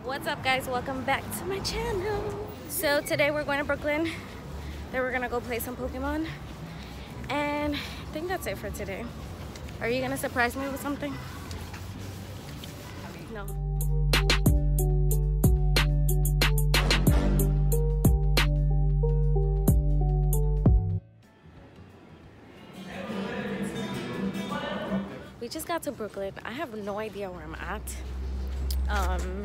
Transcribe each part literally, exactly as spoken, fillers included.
What's up, guys? Welcome back to my channel. So today we're going to Brooklyn. Then we're gonna go play some Pokemon, and I think that's it for today. Are you gonna surprise me with something? No. We just got to Brooklyn. I have no idea where I'm at. Um,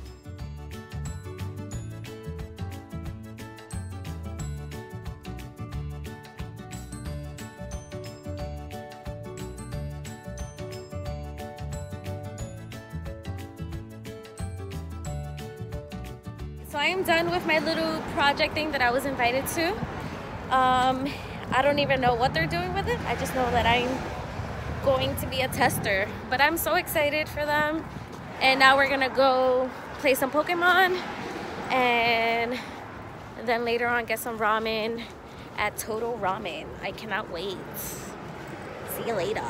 so I am done with my little project thing that I was invited to. Um, I don't even know what they're doing with it. I just know that I'm going to be a tester, but I'm so excited for them. And now we're gonna go play some Pokemon, and then later on get some ramen at Total Ramen. I cannot wait. See you later.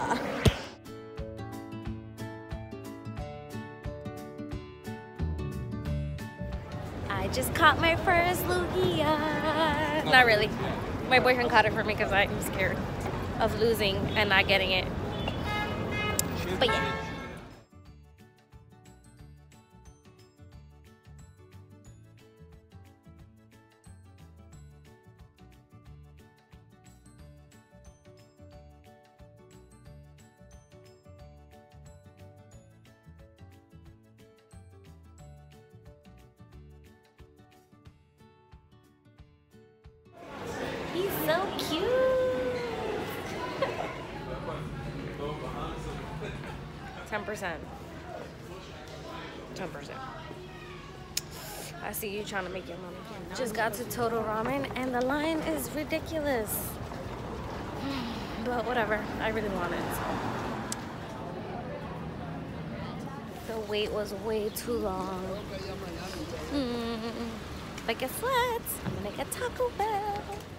I just caught my first Lugia. Not really. My boyfriend caught it for me because I'm scared of losing and not getting it. But yeah. He's so cute. ten percent. ten percent. I see you trying to make your money. Just got to Total Ramen and the line is ridiculous. But whatever, I really want it. So. The wait was way too long. Mm. But guess what? I'm gonna get Taco Bell.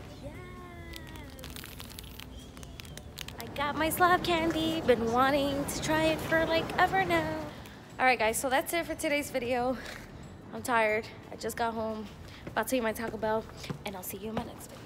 Got my slab candy, been wanting to try it for like ever now. All right, guys, so that's it for today's video. I'm tired. I just got home, about to eat my Taco Bell, and I'll see you in my next video.